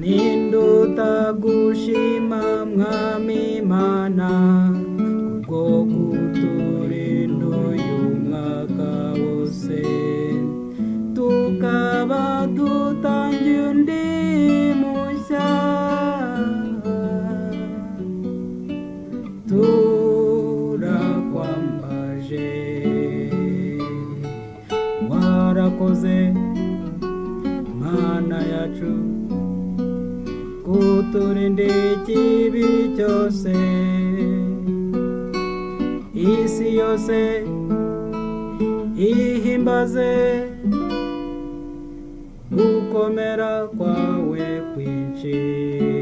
ninduta gushima mwami mana kubwo kuturinda uyu mwaka wose tukaba dutangiye undi mushya turakwambaje warakoze mana yacu kuturinda ikibi cyose isi yose ihimbaze gukomera kwawe kwinshi